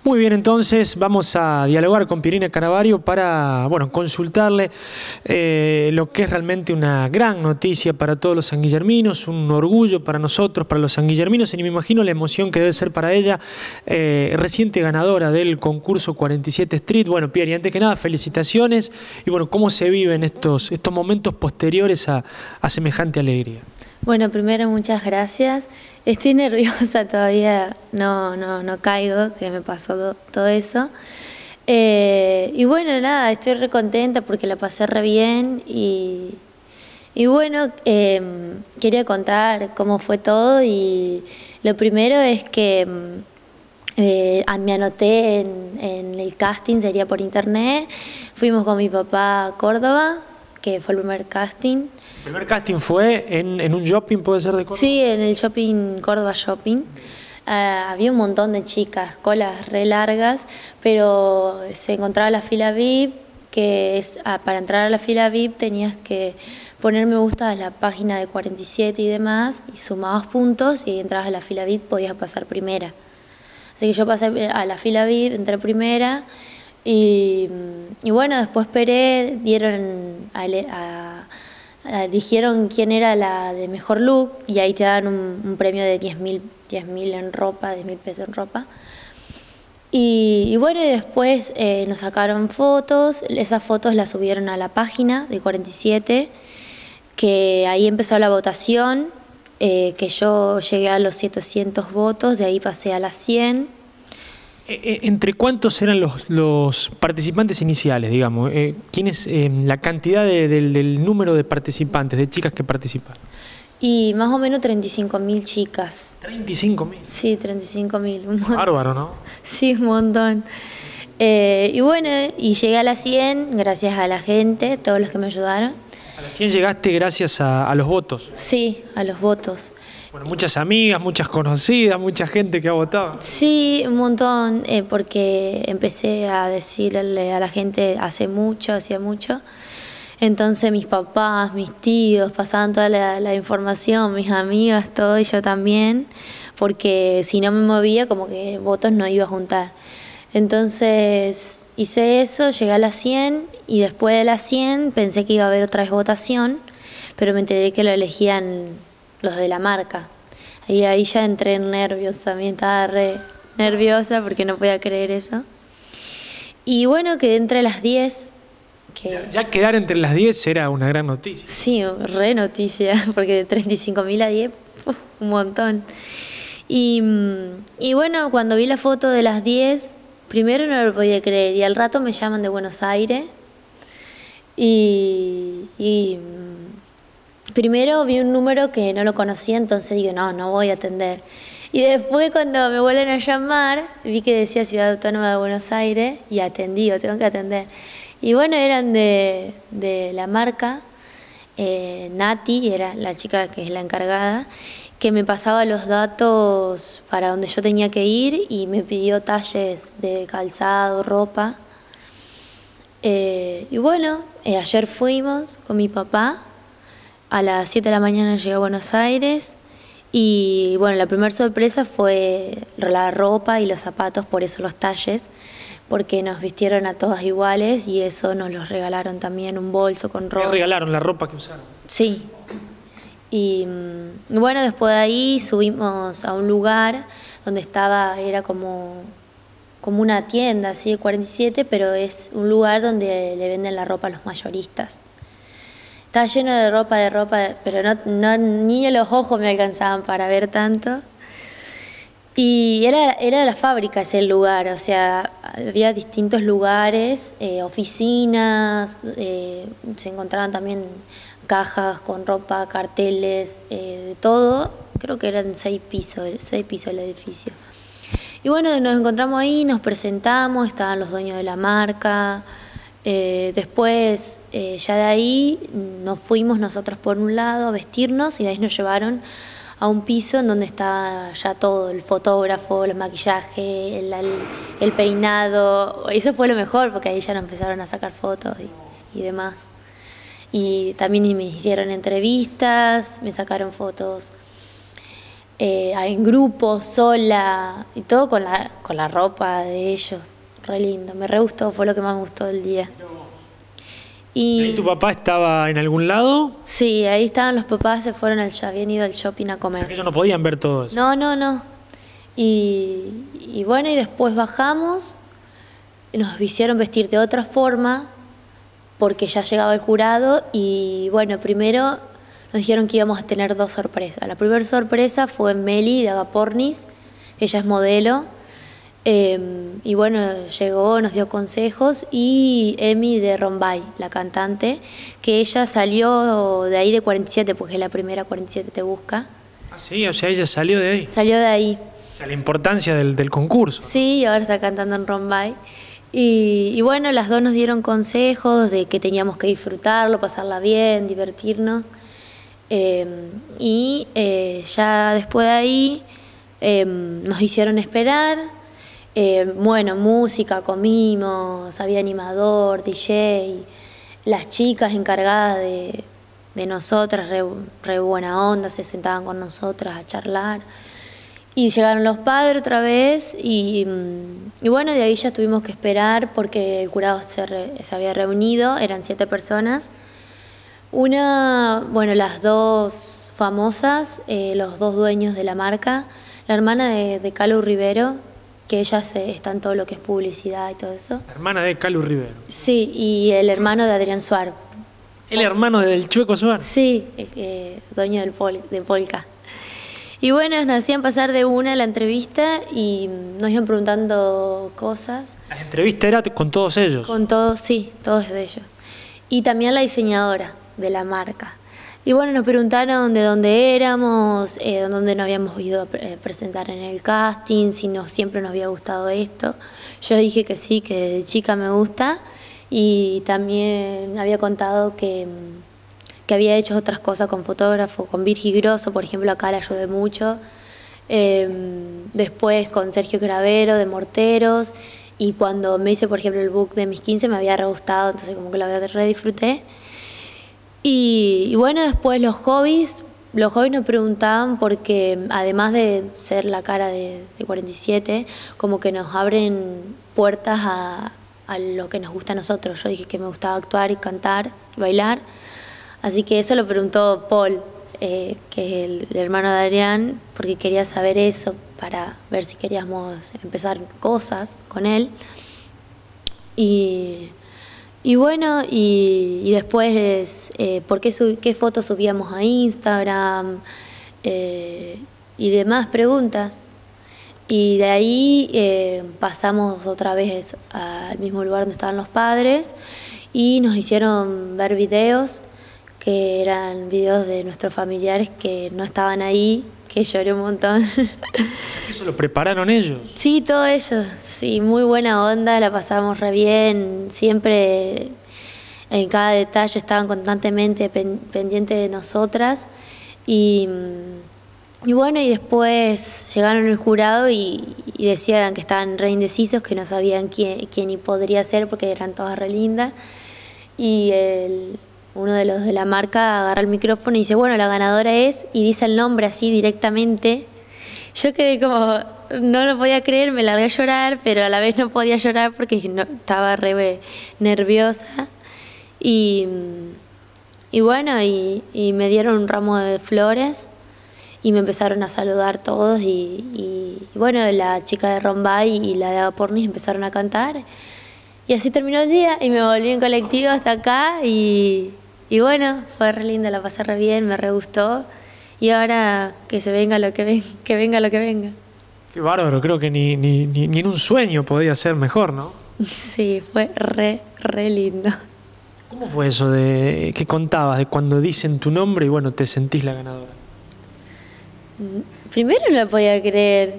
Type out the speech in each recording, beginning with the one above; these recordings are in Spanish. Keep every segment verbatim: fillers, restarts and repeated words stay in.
Muy bien, entonces vamos a dialogar con Pierina Canavario para, bueno, consultarle eh, lo que es realmente una gran noticia para todos los sanguillerminos, un orgullo para nosotros, para los sanguillerminos, y me imagino la emoción que debe ser para ella, eh, reciente ganadora del concurso cuarenta y siete Street. Bueno, Pieri, antes que nada, felicitaciones, y bueno, ¿cómo se viven estos, estos momentos posteriores a, a semejante alegría? Bueno, primero muchas gracias. Estoy nerviosa todavía, no, no, no caigo, que me pasó todo, todo eso. Eh, y bueno, nada, estoy re contenta porque la pasé re bien y, y bueno, eh, quería contar cómo fue todo y lo primero es que eh, me anoté en, en el casting, sería por internet, fuimos con mi papá a Córdoba, que fue el primer casting. ¿El primer casting fue en, en un shopping, puede ser, de Córdoba? Sí, en el shopping, Córdoba Shopping. Uh, había un montón de chicas, colas re largas, pero se encontraba la fila V I P, que es, uh, para entrar a la fila V I P tenías que poner me gusta a la página de cuarenta y siete y demás, y sumabas puntos y entrabas a la fila V I P, podías pasar primera. Así que yo pasé a la fila V I P, entré primera, y, y bueno, después esperé, dieron a, a dijeron quién era la de mejor look y ahí te dan un, un premio de diez mil en ropa, diez mil pesos en ropa. Y, y bueno, y después eh, nos sacaron fotos, esas fotos las subieron a la página de cuarenta y siete, que ahí empezó la votación, eh, que yo llegué a los setecientos votos, de ahí pasé a las cien. ¿Entre cuántos eran los, los participantes iniciales, digamos? Eh, ¿Quién es eh, la cantidad de, del, del número de participantes, de chicas que participaron? Y más o menos treinta y cinco mil chicas. ¿treinta y cinco mil? Sí, treinta y cinco mil. Bárbaro, ¿no? Sí, un montón. Eh, y bueno, y llegué a las cien gracias a la gente, todos los que me ayudaron. ¿A las cien llegaste gracias a, a los votos? Sí, a los votos. Bueno, muchas amigas, muchas conocidas, mucha gente que ha votado. Sí, un montón, eh, porque empecé a decirle a la gente hace mucho, hacía mucho. Entonces mis papás, mis tíos pasaban toda la, la información, mis amigas, todo, y yo también, porque si no me movía como que votos no iba a juntar. Entonces hice eso, llegué a las cien y después de las cien pensé que iba a haber otra vez votación, pero me enteré que lo elegían los de la marca. Y ahí ya entré en nervios, también estaba re nerviosa porque no podía creer eso. Y bueno, quedé entre las diez. Que... Ya, ya quedar entre las diez era una gran noticia. Sí, re noticia, porque de treinta y cinco mil a diez, uf, un montón. Y, y bueno, cuando vi la foto de las diez, primero no lo podía creer, y al rato me llaman de Buenos Aires, y... y primero vi un número que no lo conocía, entonces digo, no, no voy a atender. Y después cuando me vuelven a llamar, vi que decía Ciudad Autónoma de Buenos Aires y atendí, o tengo que atender. Y bueno, eran de, de la marca, eh, Nati, era la chica que es la encargada, que me pasaba los datos para donde yo tenía que ir y me pidió talles de calzado, ropa. Eh, y bueno, eh, ayer fuimos con mi papá. A las siete de la mañana llegué a Buenos Aires y bueno, la primera sorpresa fue la ropa y los zapatos, por eso los talles, porque nos vistieron a todas iguales y eso nos los regalaron también, un bolso con ropa. ¿Me regalaron la ropa que usaron? Sí. Y bueno, después de ahí subimos a un lugar donde estaba, era como, como una tienda así de cuarenta y siete, pero es un lugar donde le venden la ropa a los mayoristas. Estaba lleno de ropa, de ropa, pero no, no, ni los ojos me alcanzaban para ver tanto. Y era, era la fábrica ese lugar, o sea, había distintos lugares, eh, oficinas, eh, se encontraban también cajas con ropa, carteles, eh, de todo. Creo que eran seis pisos, seis pisos el edificio. Y bueno, nos encontramos ahí, nos presentamos, estaban los dueños de la marca. Eh, después, eh, ya de ahí, nos fuimos nosotros por un lado a vestirnos y de ahí nos llevaron a un piso en donde estaba ya todo, el fotógrafo, el maquillaje, el, el, el peinado. Eso fue lo mejor porque ahí ya nos empezaron a sacar fotos y, y demás. Y también me hicieron entrevistas, me sacaron fotos. eh, en grupo, sola, y todo con la, con la ropa de ellos. Re lindo, me re gustó, fue lo que más me gustó del día. ¿Y ¿Y tu papá estaba en algún lado? Sí, ahí estaban los papás, se fueron al, ya habían ido al shopping a comer. O sea que ellos no podían ver todo eso. No, no, no. Y, y bueno, y después bajamos, nos hicieron vestir de otra forma, porque ya llegaba el jurado, y bueno, primero nos dijeron que íbamos a tener dos sorpresas. La primera sorpresa fue Meli de Agapornis, que ella es modelo, eh, y bueno, llegó, nos dio consejos, y Emi de Rombay, la cantante, que ella salió de ahí de cuarenta y siete, porque la primera cuarenta y siete te busca. Ah, sí, o sea, ella salió de ahí. Salió de ahí. O sea, la importancia del, del concurso. Sí, y ahora está cantando en Rombay. Y, y bueno, las dos nos dieron consejos de que teníamos que disfrutarlo, pasarla bien, divertirnos. Eh, y eh, ya después de ahí eh, nos hicieron esperar. Eh, bueno, música, comimos, había animador, D J, las chicas encargadas de, de nosotras, re, re buena onda, se sentaban con nosotras a charlar. Y llegaron los padres otra vez y, y bueno, de ahí ya tuvimos que esperar porque el jurado se, re, se había reunido, eran siete personas. Una, bueno, las dos famosas, eh, los dos dueños de la marca, la hermana de, de Calu Rivero, que ella se, está en todo lo que es publicidad y todo eso. La hermana de Calu Rivero. Sí, y el hermano de Adrián Suárez. ¿El hermano del Chueco Suárez? Sí, eh, dueño del Pol, de Polka. Y bueno, nos hacían pasar de una a la entrevista y nos iban preguntando cosas. ¿La entrevista era con todos ellos? Con todos, sí, todos de ellos. Y también la diseñadora de la marca. Y bueno, nos preguntaron de dónde éramos, eh, dónde nos habíamos ido a presentar en el casting, si nos, siempre nos había gustado esto. Yo dije que sí, que desde chica me gusta. Y también había contado que... que había hecho otras cosas con fotógrafo, con Virgi Grosso, por ejemplo, acá la ayudé mucho. Eh, después con Sergio Cravero de Morteros, y cuando me hice, por ejemplo, el book de mis quince me había re gustado, entonces como que la re disfruté. Y, y bueno, después los hobbies, los hobbies nos preguntaban porque además de ser la cara de, de cuarenta y siete, como que nos abren puertas a, a lo que nos gusta a nosotros. Yo dije que me gustaba actuar y cantar y bailar. Así que eso lo preguntó Paul, eh, que es el, el hermano de Adrián, porque quería saber eso para ver si queríamos empezar cosas con él. Y, y bueno, y, y después, eh, ¿por qué, sub, qué fotos subíamos a Instagram? Eh, y demás preguntas. Y de ahí eh, pasamos otra vez al mismo lugar donde estaban los padres y nos hicieron ver videos, que eran videos de nuestros familiares que no estaban ahí, que lloré un montón. ¿Eso lo prepararon ellos? Sí, todos ellos, sí, muy buena onda, la pasamos re bien, siempre en cada detalle estaban constantemente pen, pendientes de nosotras. Y, y bueno, y después llegaron el jurado y, y decían que estaban re indecisos, que no sabían quién, quién y podría ser porque eran todas re lindas. Y el... uno de los de la marca agarra el micrófono y dice, bueno, la ganadora es, y dice el nombre así directamente. Yo quedé como, no lo podía creer, me largué a llorar, pero a la vez no podía llorar porque no, estaba re nerviosa. Y, y bueno, y, y me dieron un ramo de flores y me empezaron a saludar todos. Y, y, y bueno, la chica de Rombay y la de Agapornis empezaron a cantar. Y así terminó el día y me volví en colectivo hasta acá y... Y bueno, fue re linda, la pasé re bien, me re gustó. Y ahora que se venga lo que venga, que venga lo que venga. Qué bárbaro, creo que ni, ni, ni, ni en un sueño podía ser mejor, ¿no? Sí, fue re, re lindo. ¿Cómo fue eso de que contabas, de cuando dicen tu nombre y bueno, te sentís la ganadora? Primero no lo podía creer.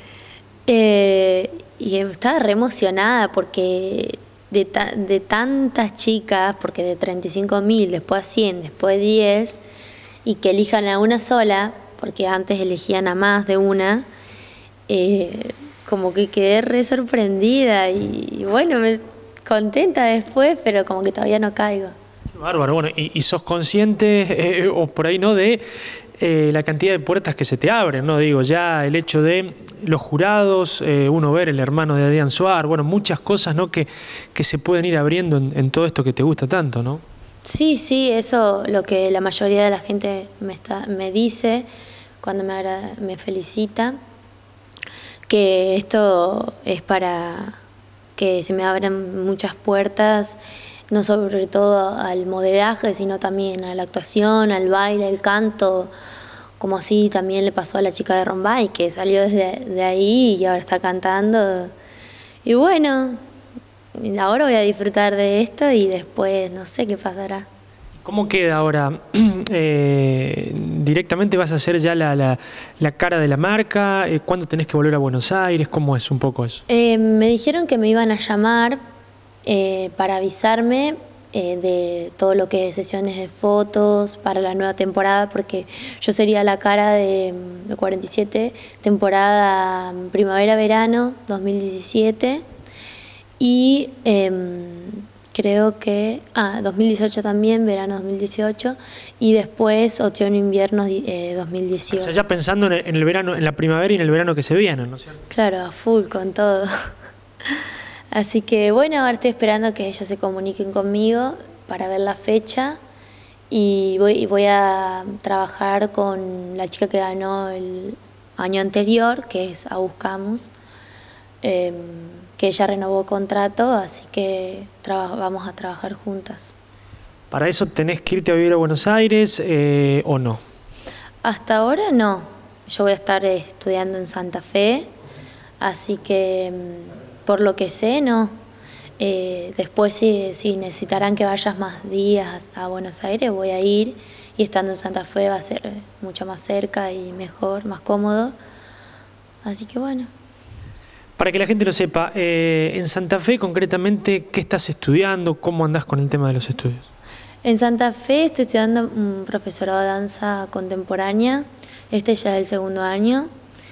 Eh, y estaba re emocionada porque... De, ta, de tantas chicas, porque de treinta y cinco mil, después a cien, después a diez, y que elijan a una sola, porque antes elegían a más de una, eh, como que quedé re sorprendida y, y bueno, me, contenta después, pero como que todavía no caigo. Qué bárbaro, bueno, y, y sos consciente, eh, o por ahí no, de eh, la cantidad de puertas que se te abren, ¿no? Digo, ya el hecho de los jurados, eh, uno ver el hermano de Adrián Suar, bueno, muchas cosas, ¿no? que, que se pueden ir abriendo en, en todo esto que te gusta tanto, ¿no? Sí, sí, eso lo que la mayoría de la gente me, está, me dice cuando me, agrada, me felicita, que esto es para que se me abran muchas puertas, no sobre todo al modelaje, sino también a la actuación, al baile, al canto, como así también le pasó a la chica de Rombay, que salió desde de ahí y ahora está cantando. Y bueno, ahora voy a disfrutar de esto y después no sé qué pasará. ¿Cómo queda ahora? Eh, ¿Directamente vas a hacer ya la, la, la cara de la marca? Eh, ¿Cuándo tenés que volver a Buenos Aires? ¿Cómo es un poco eso? Eh, me dijeron que me iban a llamar eh, para avisarme eh, de todo lo que es sesiones de fotos para la nueva temporada, porque yo sería la cara de, de cuarenta y siete, temporada primavera-verano dos mil diecisiete y... Eh, creo que, ah, dos mil dieciocho también, verano dos mil dieciocho, y después otoño-invierno eh, dos mil dieciocho. O sea, ya pensando en el, en el verano, en la primavera y en el verano que se vienen, ¿no es cierto? Claro, a full con todo. Así que bueno, ahora estoy esperando que ellos se comuniquen conmigo para ver la fecha y voy, y voy a trabajar con la chica que ganó el año anterior, que es Agus Camus. Eh, que ella renovó contrato, así que vamos a trabajar juntas. ¿Para eso tenés que irte a vivir a Buenos Aires eh, o no? Hasta ahora no. Yo voy a estar estudiando en Santa Fe, así que por lo que sé, no. Eh, después si, si necesitarán que vayas más días a Buenos Aires, voy a ir, y estando en Santa Fe va a ser mucho más cerca y mejor, más cómodo. Así que bueno. Para que la gente lo sepa, eh, en Santa Fe concretamente, ¿qué estás estudiando? ¿Cómo andás con el tema de los estudios? En Santa Fe estoy estudiando un profesorado de danza contemporánea, este ya es el segundo año,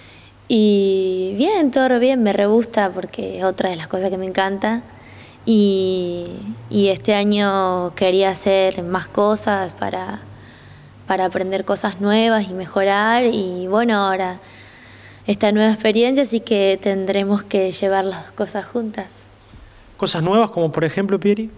y bien, todo bien, me re gusta porque es otra de las cosas que me encanta, y, y este año quería hacer más cosas para, para aprender cosas nuevas y mejorar, y bueno, ahora... esta nueva experiencia, así que tendremos que llevar las cosas juntas. ¿Cosas nuevas como por ejemplo, Pieri?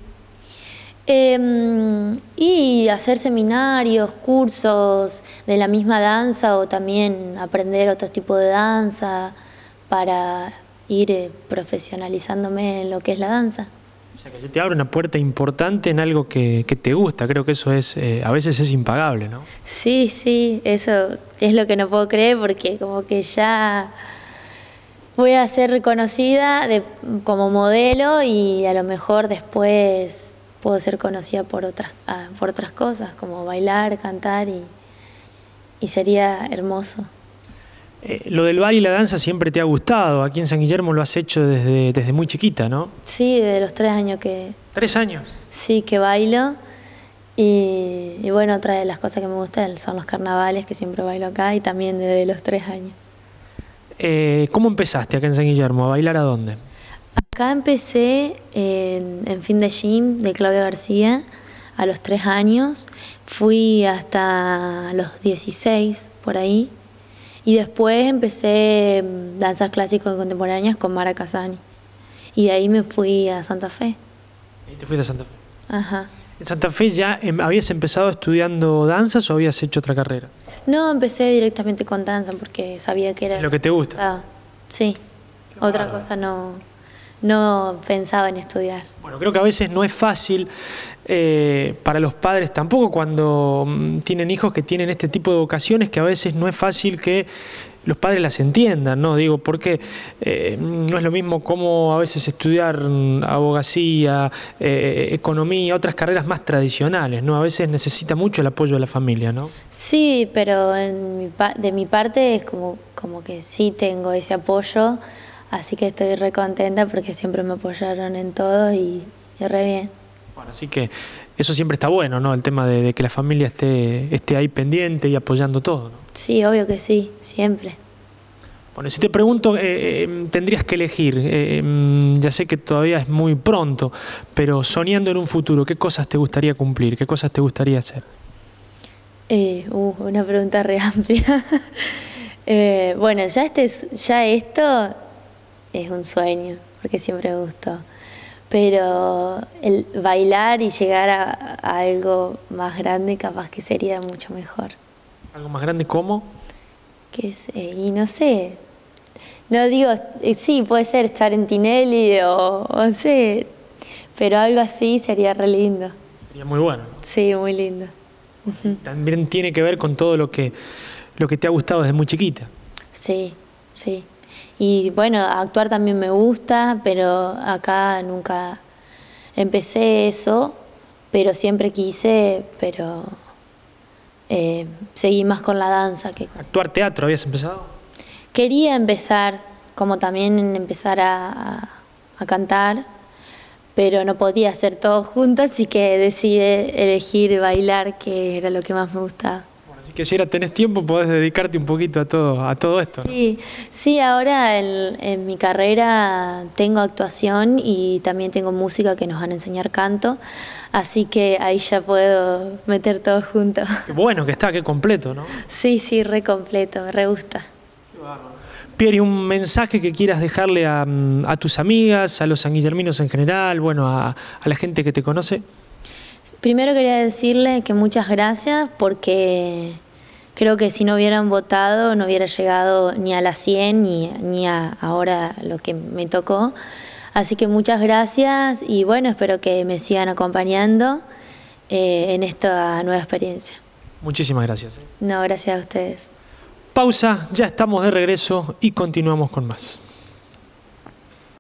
Eh, y hacer seminarios, cursos de la misma danza o también aprender otro tipo de danza para ir eh, profesionalizándome en lo que es la danza. O sea, que se te abre una puerta importante en algo que, que te gusta. Creo que eso es, eh, a veces es impagable, ¿no? Sí, sí, eso es lo que no puedo creer porque como que ya voy a ser reconocida de, como modelo y a lo mejor después puedo ser conocida por otras, ah, por otras cosas, como bailar, cantar y, y sería hermoso. Eh, lo del baile y la danza siempre te ha gustado. Aquí en San Guillermo lo has hecho desde, desde muy chiquita, ¿no? Sí, desde los tres años que... ¿Tres años? Sí, que bailo. Y, y bueno, otra de las cosas que me gustan son los carnavales, que siempre bailo acá, y también desde los tres años. Eh, ¿Cómo empezaste acá en San Guillermo? ¿A bailar a dónde? Acá empecé en, en Fin de Gym de Claudia García a los tres años. Fui hasta los dieciséis, por ahí. Y después empecé danzas clásicas y contemporáneas con Mara Casani. Y de ahí me fui a Santa Fe. ¿Y te fuiste a Santa Fe? Ajá. ¿En Santa Fe ya habías empezado estudiando danzas o habías hecho otra carrera? No, empecé directamente con danza porque sabía que era... ¿Es lo que te gusta? Ah, sí. Otra cosa no, no pensaba en estudiar. Bueno, creo que a veces no es fácil eh, para los padres tampoco cuando mm, tienen hijos que tienen este tipo de vocaciones, que a veces no es fácil que los padres las entiendan, ¿no? Digo, porque eh, no es lo mismo como a veces estudiar abogacía, eh, economía, otras carreras más tradicionales, ¿no? A veces necesita mucho el apoyo de la familia, ¿no? Sí, pero en mi, de mi parte es como, como que sí tengo ese apoyo, así que estoy re contenta porque siempre me apoyaron en todo y, y re bien. Bueno, así que eso siempre está bueno, ¿no? El tema de, de que la familia esté, esté ahí pendiente y apoyando todo, ¿no? Sí, obvio que sí, siempre. Bueno, si te pregunto, eh, eh, tendrías que elegir, eh, ya sé que todavía es muy pronto, pero soñando en un futuro, ¿qué cosas te gustaría cumplir? ¿Qué cosas te gustaría hacer? Eh, uh, una pregunta re amplia. eh, bueno, ya, este, ya esto es un sueño, porque siempre me gustó. Pero el bailar y llegar a, a algo más grande capaz que sería mucho mejor. ¿Algo más grande cómo? Que es, eh, y no sé, no digo, eh, sí, puede ser estar en Tinelli o, o no sé, pero algo así sería re lindo. Sería muy bueno, ¿no? Sí, muy lindo. Uh-huh. También tiene que ver con todo lo que, lo que te ha gustado desde muy chiquita. Sí, sí. Y bueno, actuar también me gusta, pero acá nunca empecé eso, pero siempre quise, pero eh, seguí más con la danza que con... ¿Actuar teatro habías empezado? Quería empezar, como también empezar a, a, a cantar, pero no podía hacer todo junto, así que decidí elegir bailar, que era lo que más me gustaba. Bueno, así que si ahora tenés tiempo podés dedicarte un poquito a todo, a todo esto, ¿no? Sí, sí, ahora en, en mi carrera tengo actuación y también tengo música que nos van a enseñar canto, así que ahí ya puedo meter todo junto. Qué bueno que está, qué completo, ¿no? Sí, sí, re completo, me re gusta. Pieri, un mensaje que quieras dejarle a, a tus amigas, a los sanguillerminos en general, bueno, a, a la gente que te conoce. Primero quería decirle que muchas gracias porque creo que si no hubieran votado no hubiera llegado ni a las cien ni, ni a ahora lo que me tocó. Así que muchas gracias y bueno, espero que me sigan acompañando eh, en esta nueva experiencia. Muchísimas gracias. No, gracias a ustedes. Pausa, ya estamos de regreso y continuamos con más.